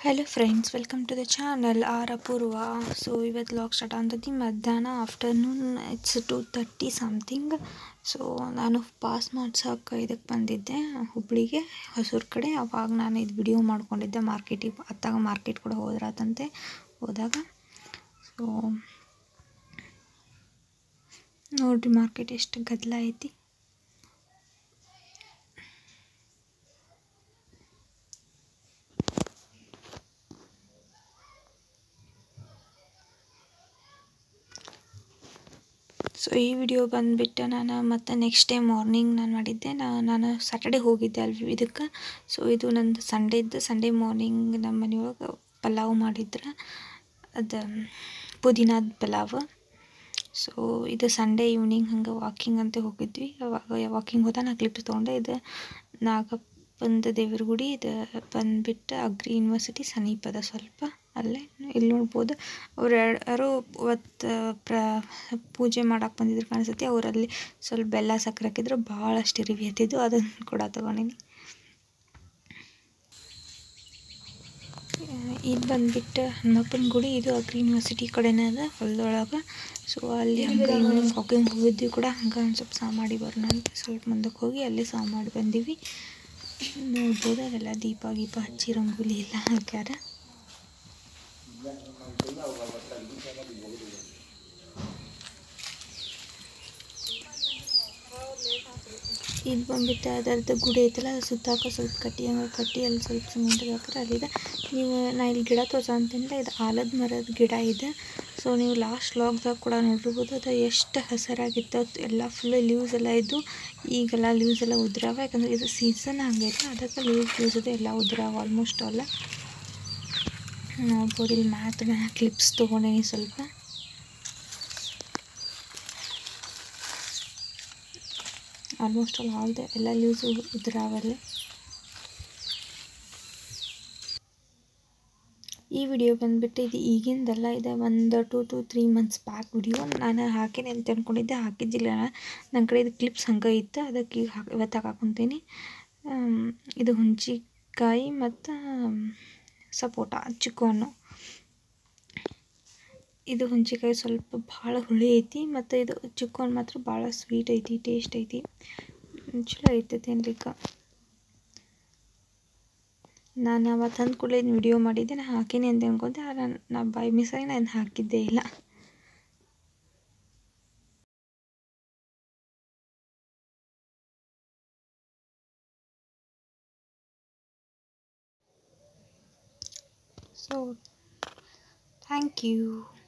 Hello friends, welcome to the channel R Apoorva. So ಇವತ್ತು log start ಆಗ್ತೈತಿ ಮಧ್ಯಾಹ್ನ afternoon. It's 2:30 something. So ನಾನು pass ಮಾಡ್ಸೋಕೆ ಇದಕ್ಕೆ ಬಂದಿದ್ದೆ ಹುಬ್ಳಿಗೆ, ಹೊಸೂರು ಕಡೆ. ಅವಾಗ ನಾನು ಇದು ವಿಡಿಯೋ ಮಾಡ್ಕೊಂಡಿದ್ದೆ. ಅತ್ತಾಗ ಮಾರ್ಕೆಟ್ ಕೂಡ ಹೋದ್ರಾತಂತೆ ಹೋದಾಗ. ಸೊ ನೋಡಿರಿ ಮಾರ್ಕೆಟ್ ಎಷ್ಟು ಗದ್ದಲ ಐತಿ. ಸೊ ಈ ವಿಡಿಯೋ ಬಂದುಬಿಟ್ಟು ನಾನು ಮತ್ತು ನೆಕ್ಸ್ಟ್ ಡೇ ಮಾರ್ನಿಂಗ್ ನಾನು ಮಾಡಿದ್ದೆ. ನಾನು ಸ್ಯಾಟರ್ಡೇ ಹೋಗಿದ್ದೆ ಅಲ್ಲಿ ಇದಕ್ಕೆ. ಸೊ ಇದು ನಂದು ಸಂಡೇ ಮಾರ್ನಿಂಗ್ ನಮ್ಮ ಮನೆಯೊಳಗೆ ಪಲಾವ್ ಮಾಡಿದ್ರೆ, ಅದು ಪುದೀನಾದ ಪಲಾವ್. ಸೊ ಇದು ಸಂಡೇ ಈವ್ನಿಂಗ್ ಹಂಗೆ ವಾಕಿಂಗ್ ಅಂತ ಹೋಗಿದ್ವಿ. ಅವಾಗ ವಾಕಿಂಗ್ ಹೋದ ನಾನು ಕ್ಲಿಪ್ಸ್ ತೊಗೊಂಡೆ. ಇದು ನಾಗಪ್ಪಂದು ದೇವ್ರ ಗುಡಿ. ಇದು ಬಂದುಬಿಟ್ಟು ಅಗ್ರಿ ಯೂನಿವರ್ಸಿಟಿ ಸಮೀಪದ ಸ್ವಲ್ಪ ಅಲ್ಲೇ. ಇಲ್ಲಿ ನೋಡ್ಬೋದು ಅವ್ರು ಯಾರೋ ಅವತ್ತು ಪೂಜೆ ಮಾಡೋಕೆ ಬಂದಿದ್ರು ಕಾಣಿಸುತ್ತೆ. ಅವರಲ್ಲಿ ಸ್ವಲ್ಪ ಬೆಲ್ಲ ಸಕ್ಕರೆ ಹಾಕಿದ್ರು, ಭಾಳಷ್ಟು ಇರಿವಿ ಹತ್ತಿದ್ದು. ಅದನ್ನು ಕೂಡ ತೊಗೊಂಡಿನಿ. ಇದು ಬಂದುಬಿಟ್ಟು ಹನುಮಪ್ಪನ ಗುಡಿ. ಇದು ಅಗ್ರಿ ಯೂನಿವರ್ಸಿಟಿ ಕಡೆನೇ ಅದ, ಹೊಲದೊಳಗೆ. ಸೊ ಅಲ್ಲಿ ಹಂಗೆ ಈವ್ನಿಂಗ್ ವಾಕಿಂಗ್ ಹೋಗಿದ್ವಿ ಕೂಡ. ಹಂಗೆ ಒಂದು ಸ್ವಲ್ಪ ಸಾ ಮಾಡಿ ಬರೋಣ ಅಂತ ಸ್ವಲ್ಪ ಮುಂದಕ್ಕೆ ಹೋಗಿ ಅಲ್ಲಿ ಸಾ ಮಾಡಿ ಬಂದೀವಿ. ನೋಡ್ಬೋದು ಅದೆಲ್ಲ ದೀಪ ಹಚ್ಚಿ ರಂಗೋಲಿ ಎಲ್ಲ ಹಾಕ್ಯಾರ. ಇದು ಬಂದುಬಿಟ್ಟು ಅದರದ್ದು ಗುಡಿ ಐತಲ್ಲ, ಅದು ಸುತ್ತಾಕ ಸ್ವಲ್ಪ ಕಟ್ಟಿ ಅಲ್ಲಿ ಸ್ವಲ್ಪ ಸಿಮೆಂಟ್ಗೆ ಹಾಕ್ರೆ ಅಲ್ಲಿದೆ. ನಾ ಇಲ್ಲಿ ಗಿಡ ತೋರ್ಸಂತಿಲ್ಲ, ಇದು ಆಲದ ಮರದ ಗಿಡ ಇದೆ. ಸೊ ನೀವು ಲಾಸ್ಟ್ ಲಾಗ್ದಾಗ ಕೂಡ ನೋಡಿರ್ಬೋದು ಅದು ಎಷ್ಟು ಹಸಿರಾಗಿತ್ತು. ಎಲ್ಲ ಫುಲ್ ಲೀವ್ಸ್ ಎಲ್ಲ ಇದ್ದು. ಈಗೆಲ್ಲ ಲೀವ್ಸ್ ಎಲ್ಲ ಉದ್ರಾವ, ಯಾಕಂದರೆ ಇದು ಸೀಸನ್ ಹಂಗೈತೆ. ಅದಕ್ಕೆ ಲೀವ್ಸ್ ಇದೆ ಎಲ್ಲ ಉದ್ರಾವ ಆಲ್ಮೋಸ್ಟ್ ಅಲ್ಲ. ನೋಡ್ಬೋದು ಇಲ್ಲಿ ಮ್ಯಾತ್ನ ಕ್ಲಿಪ್ಸ್ ತೊಗೊಂಡೇನಿ ಸ್ವಲ್ಪ. ಆಲ್ಮೋಸ್ಟ್ ಎಲ್ಲ ಲೀವ್ಸ್ ಉದ್ರಾವಲ್ಲಿ. ಈ ವಿಡಿಯೋ ಬಂದುಬಿಟ್ಟು ಇದು ಈಗಿಂದಲ್ಲ, ಇದೆ ಒಂದು 2 to 3 months ಬ್ಯಾಕ್ ವಿಡಿಯೋ. ನಾನು ಹಾಕೇನೆ ಅಂತ ಅಂದ್ಕೊಂಡಿದ್ದೆ, ಹಾಕಿದ್ದಿಲ್ಲ. ನನ್ನ ಕಡೆ ಇದು ಕ್ಲಿಪ್ಸ್ ಹಂಗೆ ಇತ್ತು, ಅದಕ್ಕೆ ಈಗ ಇವತ್ತು ಹಾಕೊಂತೀನಿ. ಇದು ಹುಂಚಿಕಾಯಿ ಮತ್ತು ಸಪೋಟ ಚಿಕ್ಕು ಹಣ್ಣು. ಇದು ಹುಂಚಿಕಾಯಿ ಸ್ವಲ್ಪ ಭಾಳ ಹುಳಿ ಐತಿ, ಮತ್ತು ಇದು ಚಿಕ್ಕು ಹಣ್ಣು ಮಾತ್ರ ಭಾಳ ಸ್ವೀಟ್ ಐತಿ, ಟೇಸ್ಟ್ ಐತಿ, ಚಲೋ ಐತೆ ತಿನ್ಲಿಕ್ಕೆ. ನಾನು ಅವತ್ತು ತಂದು ಕೂಡಲೇ ಇದನ್ನ ವಿಡಿಯೋ ಮಾಡಿದ್ದೆ. ನಾನು ಹಾಕೀನಿ ಅಂತ ಅನ್ಕೊಂಡೆ, ನಾ ಬೈ ಮಿಸ್ಸಾಗಿ ನಾನು ಹಾಕಿದ್ದೇ ಇಲ್ಲ. So thank you.